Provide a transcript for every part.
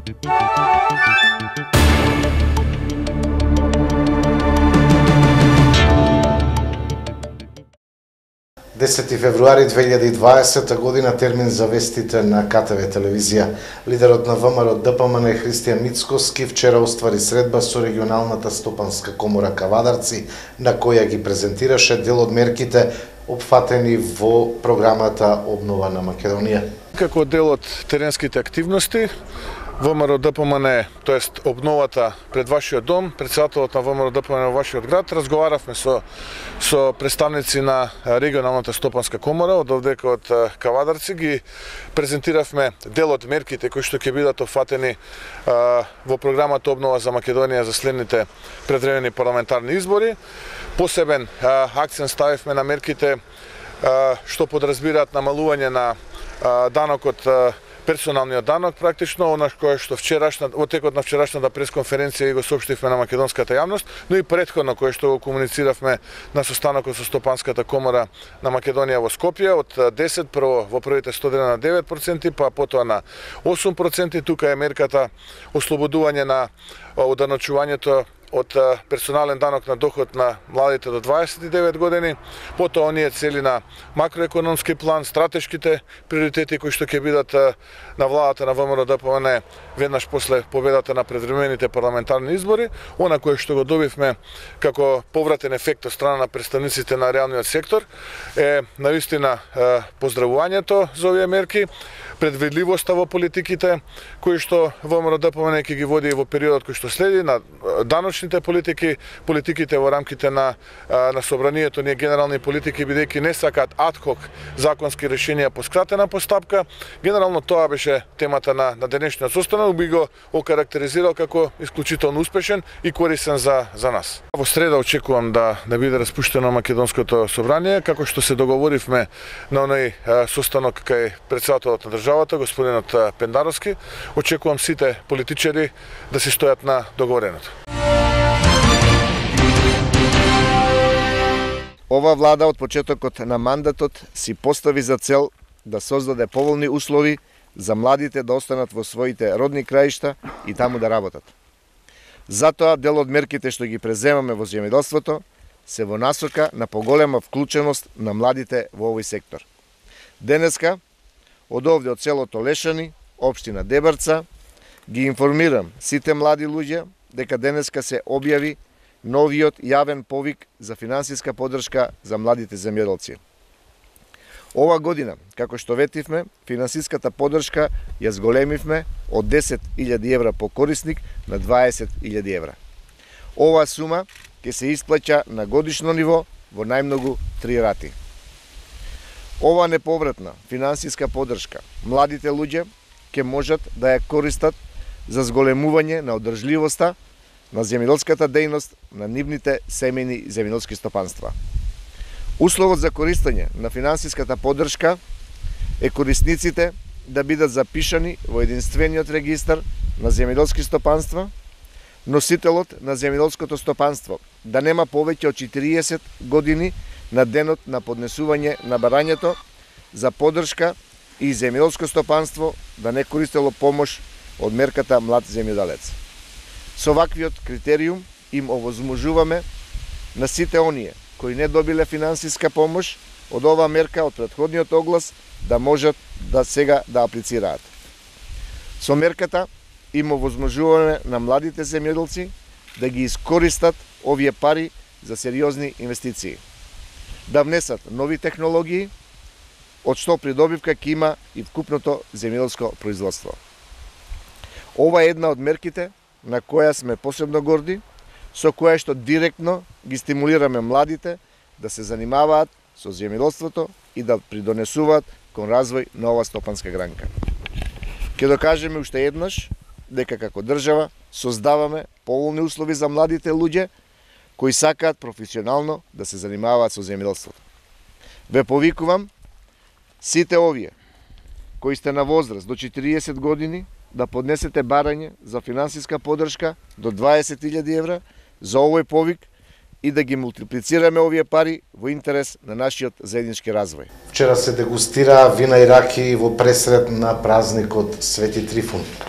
Десети февруари 2020 година термин за вестите на КТВ телевизија. Лидерот на ВМРО ДПМН Христијан Мицкоски вчера оствари средба со регионалната стопанска комора Кавадарци, на која ги презентираше дел од мерките опфатени во програмата Обнова на Македонија. Како дел од теренските активности, ВМРО ДПМН, тоест обновата пред вашиот дом, председателот на ВМРО ДПМН во вашиот град, разговаравме со представници на регионалната стопанска комора од овдека од Кавадарци, ги презентиравме дел од мерките кои што ќе бидат опфатени во програмата Обнова за Македонија за следните предвремени парламентарни избори. Посебен акцент ставивме на мерките што подразбираат намалување на данокот, персоналниот данок, практично, она кое што во текот на вчерашната пресконференција го соопштивме на македонската јавност, но и претходно кое што го комунициравме на состанокот со Стопанската комора на Македонија во Скопје, од 10 прво во првите 100 дена на 9%, па потоа на 8%. Тука е мерката ослободување на оданочувањето од персонален данок на доход на младите до 29 години, потоа оние цели на макроекономски план, стратешките приоритети кои што ќе бидат на владата на ВМРО ДПМН веднаш после победата на предвремените парламентарни избори, она кое што го добивме како повратен ефект од страна на представниците на реалниот сектор е навистина поздравувањето за овие мерки, предвидливоста во политиките кои што ВМРО ДПМН ќе ги води во периодот кој што следи, на даночните политики, политиките во рамките на собранието, ние генерални политики, бидејќи не сакаат адхок законски решенија по скратена постапка. Генерално тоа беше темата на денешниот состанок, би го окарактеризирал како исклучително успешен и корисен за нас. Во среда очекувам да биде распуштено македонското собрание, како што се договоривме на оној состанок кај председателот на државата, господинот Пендаровски. Очекувам сите политичари да се стојат на договореното. Ова влада од почетокот на мандатот си постави за цел да создаде поволни услови за младите да останат во своите родни краишта и таму да работат. Затоа дел од мерките што ги преземаме во земјоделството се во насока на поголема вклученост на младите во овој сектор. Денеска, од овде од селото Лешани, општина Дебарца, ги информирам сите млади луѓе дека денеска се објави новиот јавен повик за финансиска поддршка за младите земјоделци. Ова година, како што ветивме, финансиската поддршка ја зголемивме од 10.000 евра по корисник на 20.000 евра. Оваа сума ќе се исплаќа на годишно ниво во најмногу 3 рати. Ова неповратна финансиска поддршка младите луѓе ќе можат да ја користат за зголемување на одржливоста на земјоделската дејност на нивните семејни земјоделски стопанства. Условот за користење на финансиската поддршка е корисниците да бидат запишани во единствениот регистар на земјоделски стопанства, носителот на земјоделското стопанство да нема повеќе од 40 години на денот на поднесување на барањето за поддршка и земјоделско стопанство да не користело помош од мерката Млад земјоделец. Со ваквиот критериум им овозможуваме на сите оние кои не добиле финансиска помош од оваа мерка од претходниот оглас да можат да сега да аплицираат. Со мерката им овозможуваме на младите земјоделци да ги искористат овие пари за сериозни инвестиции, да внесат нови технологии, од што придобивка ќе има и вкупното земјоделско производство. Ова е една од мерките на која сме посебно горди, со која што директно ги стимулираме младите да се занимаваат со земјоделството и да придонесуваат кон развој на ова стопанска гранка. Ќе докажеме уште еднаш дека како држава создаваме поволни услови за младите луѓе кои сакаат професионално да се занимаваат со земјоделството. Ве повикувам сите овие кои сте на возраст до 40 години да поднесете барање за финансиска поддршка до 20.000 евра за овој повик и да ги мултиплицираме овие пари во интерес на нашиот заеднички развој. Вчера се дегустира вина и раки во пресред на празникот Свети Трифун.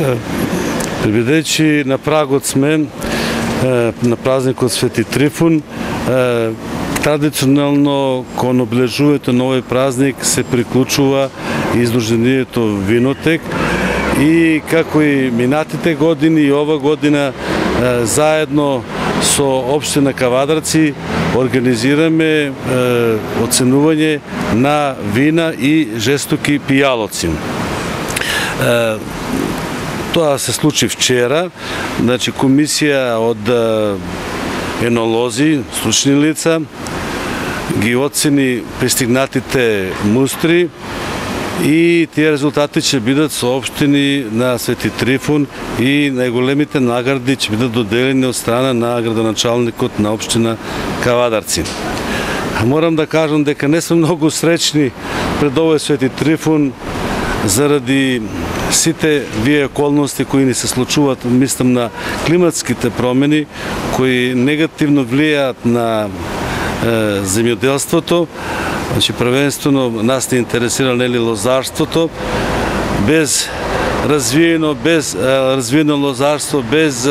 Бидејќи на прагот сме на празникот Свети Трифун, традиционално кон облежувањето на овој празник се приклучува издруженијето Винотек и како и минатите години и ова година заедно со општина Кавадарци организираме оценување на вина и жестоки пијалоци. Тоа се случи вчера, значи комисија од енолози, стручни лица, ги оцени пристигнатите мустри и тие резултати ќе бидат соопштени на Свети Трифун и најголемите награди ќе бидат доделени од страна на градоначалникот на општина Кавадарци. Морам да кажам дека не сме многу среќни пред овој Свети Трифун заради сите вие околности кои ни се случуваат, мислам на климатските промени, кои негативно влијаат на земјоделството. Значи, првенствено нас не интересира нели лозарството. Без развиено лозарство, без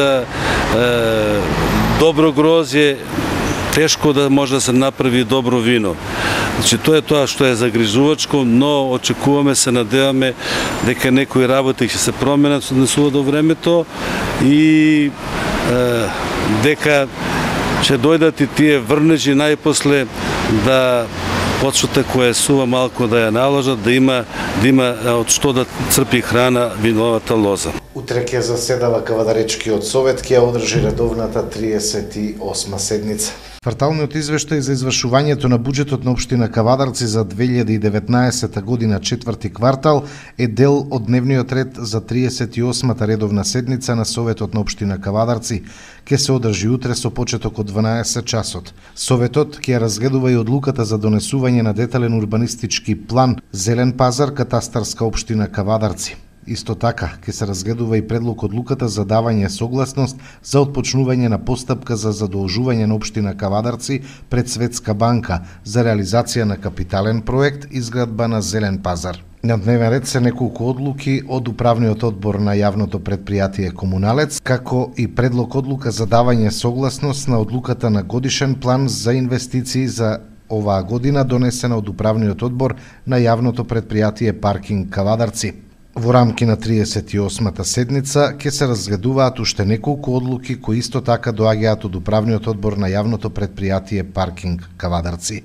добро грозје, тешко да може да се направи добро вино. Значи, тоа е тоа што е загрижувачко, но очекуваме, се надеваме дека некои работи ќе се променат со однесува до времето и дека ќе дојдат и тие врнежи најпосле да почвата која сува малку да ја наложат, да има од што да црпи храна виновата лоза. Утре ќе заседава Кавадаречкиот совет, ќе ја одржи редовната 38 седница. Кварталниот извештај за извршувањето на буџетот на општина Кавадарци за 2019 година четврти квартал е дел од дневниот ред за 38-та редовна седница на Советот на општина Кавадарци. Ке се одржи утре со почеток од 12 часот. Советот ќе разгледува и одлуката за донесување на детален урбанистички план Зелен пазар, катастарска општина Кавадарци. Исто така, ќе се разгледува и предлог одлуката за давање согласност за отпочнување на постапка за задолжување на општина Кавадарци пред Светска банка за реализација на капитален проект изградба на Зелен пазар. На дневен ред се неколку одлуки од управниот одбор на јавното предпријатие Комуналец, како и предлог одлука за давање согласност на одлуката на годишен план за инвестиции за оваа година донесена од управниот одбор на јавното предпријатие Паркинг Кавадарци. Во рамки на 38-та седница ќе се разгледуваат уште неколку одлуки кои исто така доаѓаат од управниот одбор на јавното предпријатие Паркинг Кавадарци.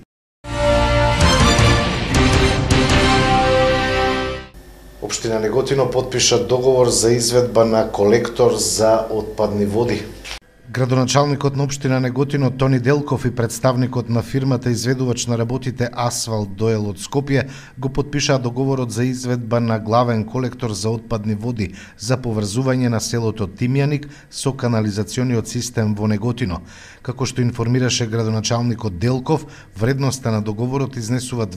Општина Неготино потпиша договор за изведба на колектор за отпадни води. Градоначалникот на општина Неготино Тони Делков и представникот на фирмата изведувач на работите Асфалт Доел од Скопје го потпишаа договорот за изведба на главен колектор за отпадни води за поврзување на селото Тимјаник со канализациониот систем во Неготино. Како што информираше градоначалникот Делков, вредноста на договорот изнесува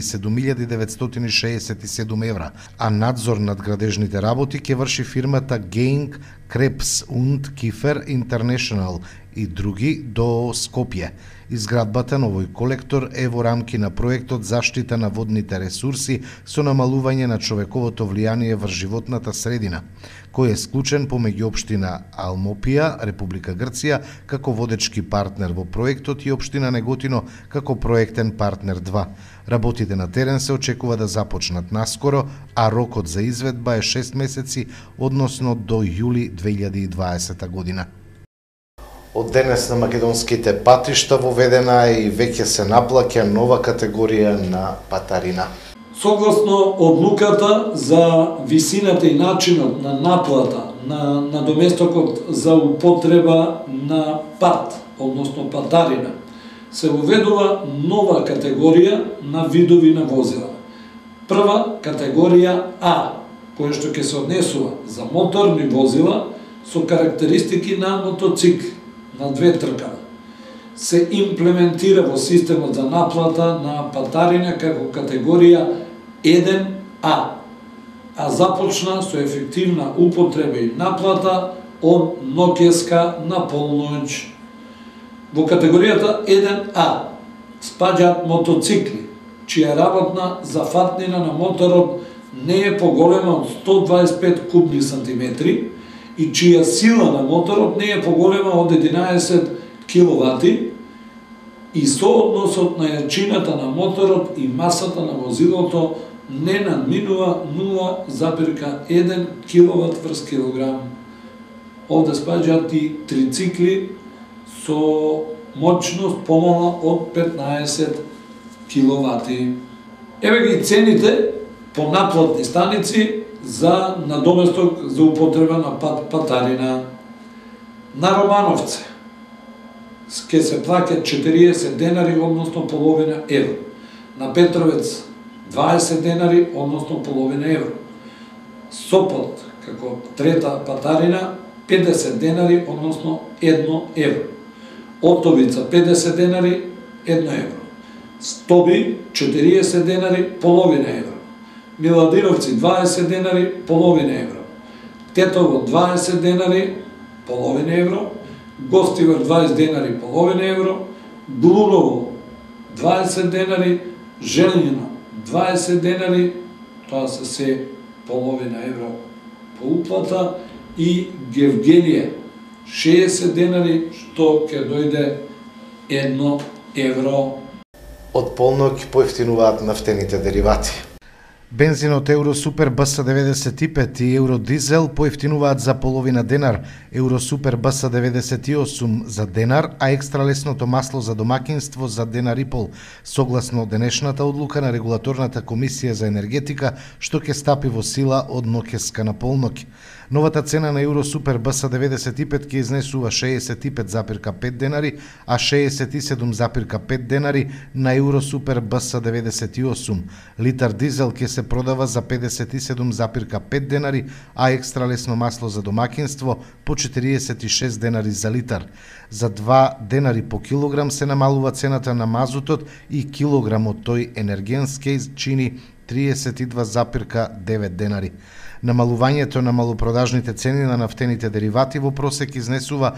207.967 евра, а надзор над градежните работи ќе врши фирмата Гейнг Крепс und Кифер International и други до Скопје. Изградбата на овој колектор е во рамки на проектот Заштита на водните ресурси со намалување на човековото влијание врз животната средина, кој е склучен помеѓу општина Алмопија, Република Грција, како водечки партнер во проектот и општина Неготино како проектен партнер 2. Работите на терен се очекува да започнат наскоро, а рокот за изведба е 6 месеци, односно до јули 2020 година. Од денес на македонските патишта воведена е и веќе се наплаќа нова категорија на патарина. Согласно одлуката за висината и начинот на наплата на надоместокот за употреба на пат, односно патарина, се уведува нова категорија на видови на возила. Прва категорија А, која што ќе се однесува за моторни возила со карактеристики на мотоцикл на две тркава. Се имплементира во системот за наплата на патарина како категорија 1А, а започна со ефективна употреба и наплата од ноќеска на полноќ. Во категоријата 1А спаѓаат мотоцикли, чија работна зафатнина на моторот не е поголема од 125 кубни сантиметри и чија сила на моторот не е поголема од 11 киловати и соодносот на јачината на моторот и масата на возилото не надминува 0,1 киловат врз килограм. Овде спаѓаат и трицикли со моќност помала од 15 киловати. Еве ги цените по наплатни станици за надоместок за употреба на патарина. На Романовце ќе се плаќа 40 денари, односно половина евро. На Петровец 20 денари, односно половина евро. Сопот, како трета патарина, 50 денари, односно 1 евро. Отовица 50 денари, 1 евро. Стоби 40 денари, половина евро. Миладиновци 20 денари, половина евро. Тетово 20 денари, половина евро. Гостивар 20 денари, половина евро. Глуново 20 денари, Желињино 20 денари, тоа се половина евро по уплата, и Гевгелија 60 денари, што ќе дојде 1 евро. Од полнок поевтинуваат нафтените деривати. Бензинот Евро Супер БС 95 и Евро Дизел поевтинуваат за половина денар, Евро Супер БС 98 за денар, а екстра лесното масло за домакинство за денар и пол, согласно денешната одлука на Регулаторната комисија за енергетика, што ќе стапи во сила од ноќеска на полнок. Новата цена на Евро Супер БС 95 ќе изнесува 65,5 денари, а 67,5 денари на Евро Супер БС 98. Литар дизел ќе се продава за 57,5 денари, а екстра лесно масло за домакинство по 46 денари за литар. За 2 денари по килограм се намалува цената на мазутот и килограмот тој енергенски чини 32,9 денари. Намалувањето на малопродажните цени на нафтените деривати во просек изнесува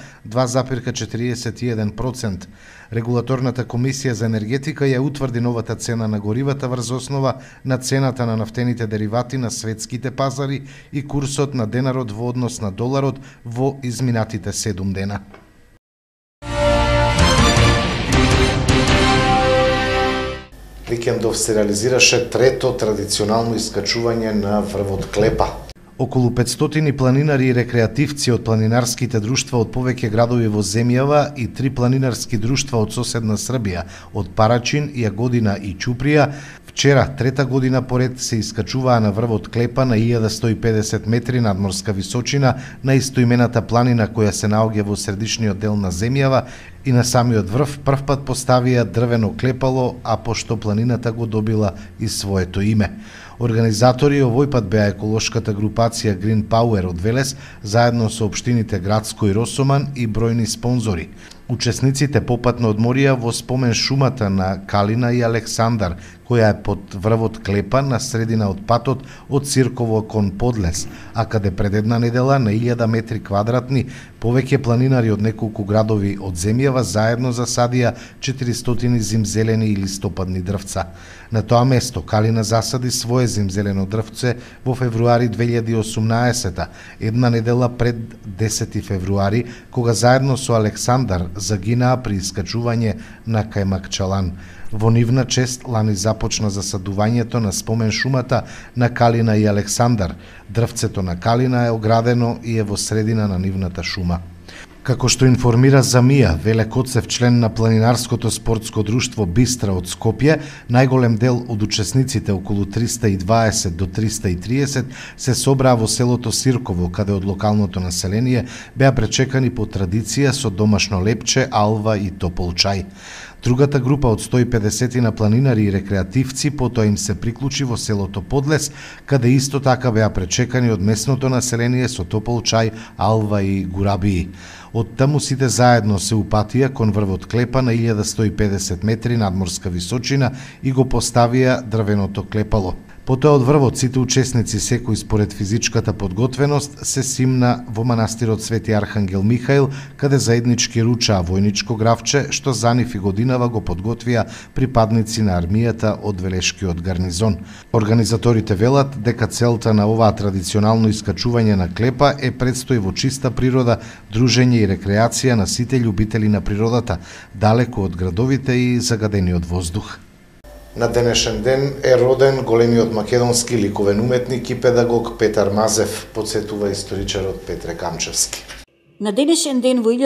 2,41%. Регулаторната комисија за енергетика ја утврди новата цена на горивата врз основа на цената на нафтените деривати на светските пазари и курсот на денарот во однос на доларот во изминатите 7 дена. Викендов се реализираше трето традиционално искачување на врвот Клепа. Околу 500 планинари и рекреативци од планинарските друштва од повеќе градови во земјава и 3 планинарски друштва од соседна Србија, од Парачин, Јагодина и Ќуприја, вчера, трета година поред, се искачуваа на врвот Клепа на 1150 метри надморска височина на истоимената планина која се наоѓа во средишниот дел на земјава, и на самиот врв првпат поставија дрвено клепало, а пошто планината го добила и своето име. Организатори овој пат беа еколошката групација Green Power од Велес, заедно со општините Градско и Росоман и бројни спонзори. Учесниците попатно одморија во спомен шумата на Калина и Александар, која е под врвот Клепа на средина од патот од Цирково кон Подлес, а каде пред една недела на 1000 метри квадратни повеќе планинари од неколку градови од земјава заедно засадија 400 зимзелени и листопадни дрвца. На тоа место Калина засади свое зимзелено дрвце во февруари 2018, една недела пред 10 февруари, кога заедно со Александар загинаа при искачување на Кајмакчалан. Во нивна чест лани започна засадувањето на спомен шумата на Калина и Александар. Дрвцето на Калина е оградено и е во средина на нивната шума. Како што информира Замија, Веле Коцев, член на планинарското спортско друштво Бистра од Скопје, најголем дел од учесниците, околу 320 до 330, се собраа во селото Сирково, каде од локалното население беа пречекани по традиција со домашно лепче, алва и топол чај. Другата група од 150 на планинари и рекреативци потоа им се приклучи во селото Подлес, каде исто така беа пречекани од местното население со топол чај, алва и гурабии. Од таму сите заедно се упатија кон врвот Клепа на 1150 метри надморска височина и го поставија дрвеното клепало. Потоа од врвот сите учесници, секој според физичката подготвеност, се симна во манастирот Свети Архангел Михаил, каде заеднички ручаа војничко гравче, што за нив и годинава го подготвија припадници на армијата од Велешкиот гарнизон. Организаторите велат дека целта на оваа традиционално искачување на клепа е предстои во чиста природа, дружење и рекреација на сите љубители на природата, далеку од градовите и загадениот воздух. На денешен ден е роден големиот македонски ликовен уметник и педагог Петар Мазев, подсетува историчарот Петре Камчевски. На денешен ден во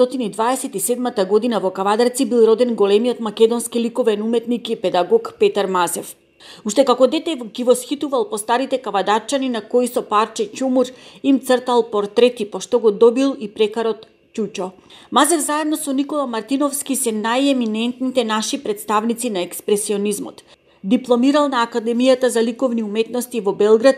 1927 година во Кавадарци бил роден големиот македонски ликовен уметник и педагог Петар Мазев. Уште како дете ги восхитувал по старите кавадарчани на кои со парче ќумур им цртал портрети, пошто го добил и прекарот Чучо. Мазев заедно со Никола Мартиновски се најеминентните наши представници на експресионизмот. Дипломирал на Академијата за ликовни уметности во Белград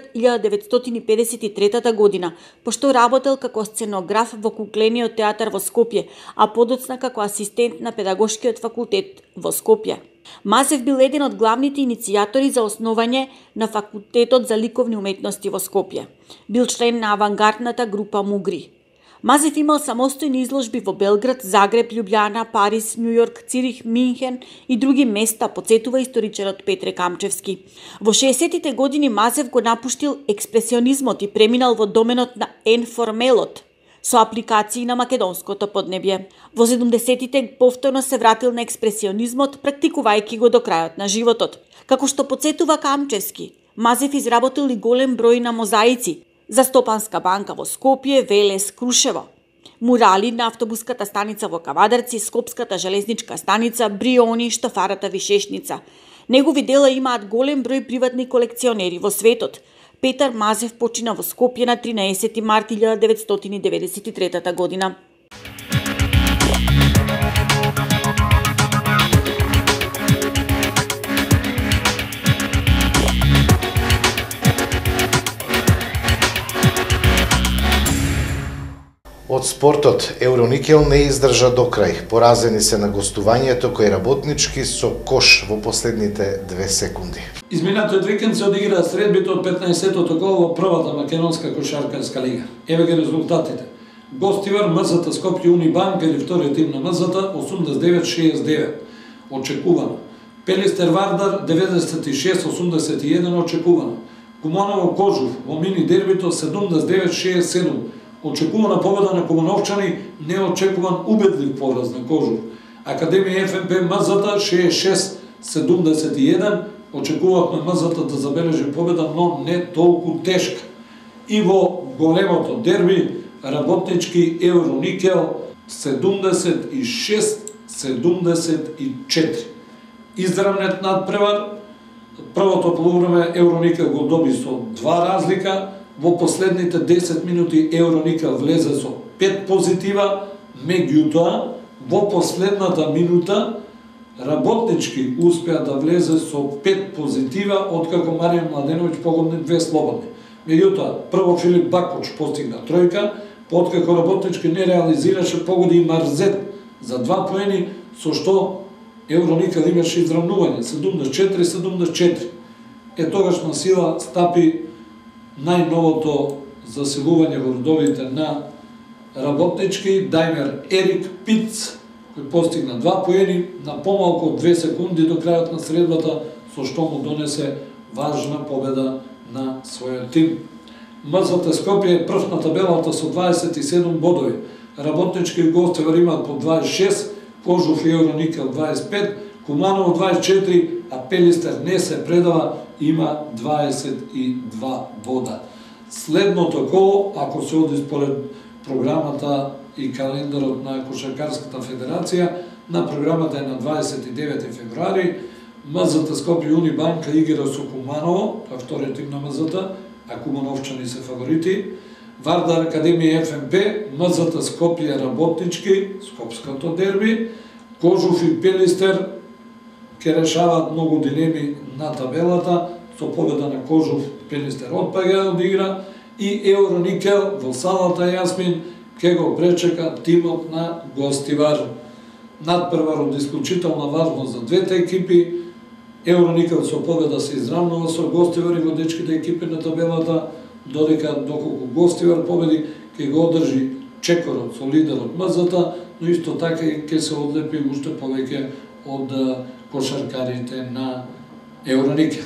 1953 година, пошто работел како сценограф во Куклениот театар во Скопје, а подоцна како асистент на Педагошкиот факултет во Скопје. Мазев бил еден од главните иницијатори за основање на Факултетот за ликовни уметности во Скопје. Бил член на авангардната група Мугри. Мазев имал самостојни изложби во Белград, Загреб, Љубљана, Париз, Њујорк, Цирих, Минхен и други места, подсетува историчарот Петре Камчевски. Во 60-тите години Мазев го напуштил експресионизмот и преминал во доменот на енформелот, со апликации на македонското поднебје. Во 70-тите повторно се вратил на експресионизмот, практикувајќи го до крајот на животот. Како што подсетува Камчевски, Мазев изработил и голем број на мозаици за Стопанска банка во Скопје, Велес, Крушево. Мурали на автобуската станица во Кавадарци, Скопската железничка станица, Бриони, Штофарата Вишешница. Негови дела имаат голем број приватни колекционери во светот. Петар Мазев почина во Скопје на 13 март 1993 година. Од спортот, Евроникел не издржа до крај. Поразени се на гостувањето кој работнички со кош во последните 2 секунди. Изминатиот викенд се одигра средбите од 15-тото кол во првата македонска кошаркарска лига. Еве ги резултатите. Гостивар МЗТ Скопје Унибанк или вториот тим на МЗТ 89-69. Очекувано. Пелистер Вардар 96-81 очекувано. Куманово Кожув во мини дербито 79-67. Очекувана победа на Кумановчани, неочекуван убедлив пораз на Кожув. Академија ФНП МЗТ 66-71. Очекувавме МЗТ да забележи победа, но не толку тешка. И во големото дерби, работнички Евроникел 76-74. Изравнет надпревар. Првото полувреме Евроникел го доби со 2 разлика. Во последните 10 минути Евроникел влезе со 5 позитива, меѓутоа во последната минута работнички успеа да влезе со 5 позитива, откако Маријан Младеновиќ погодни 2 слободни. Меѓутоа, прво Филип Бакоч постигна тројка, откако работнички не реализираше, погоди и Марзет за 2 поени, со што Евроникел имаше изравнување 74-74. Тогаш на сила стапи најновото засилување во родовите на работнички, Даймер Ерик Пиц, кој постигна 2 поени на помалку од 2 секунди до крајот на средбата, со што му донесе важна победа на својот тим. МЗТ Скопје е прв на табелата со 27 бодови. Работнички и Гостивар имаат по 26, Кожув и Евроникел 25, Куманово 24, а Пелистер не се предава, има 22 бода. Следното коло, ако се оди според програмата и календарот на Кошаркарската федерација, на програмата е на 29 февруари, МЗТ Скопје Унибанка игра со Куманово, тоа е вториот тим на МЗТ, а Кумановчани се фаворити. Вардар Академија ФНП, МЗТ Скопје работнички, скопското дерби, Кожув и Пелистер ќе решаваат многу дилеми на табелата, со победа на Кожув Пелистер отпага од игра и Евроникел во салата Јасмин ќе го пречека тимот на Гостивар. Надпревар од исклучителна важност за двете екипи, Евроникел со победа се изравнува со Гостивар и во дечките екипи на табелата, додека доколку Гостивар победи, ќе го одржи чекорот со лидерот МЗ-та, но исто така и ќе се одлепи уште повеќе од кошаркарите на Евроникел.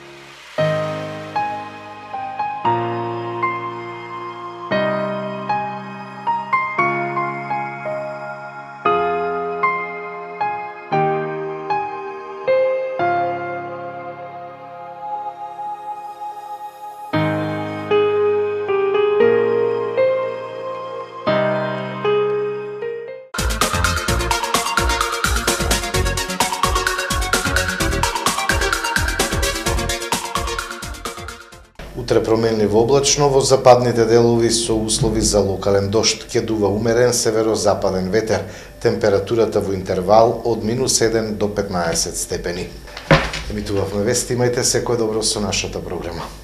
Утре променливо облачно, во западните делови со услови за локален дожд, ќе дува умерен северозападен ветер, температурата во интервал од -7 до 15 степени. Емитувавме вести, имајте секој добро со нашата програма.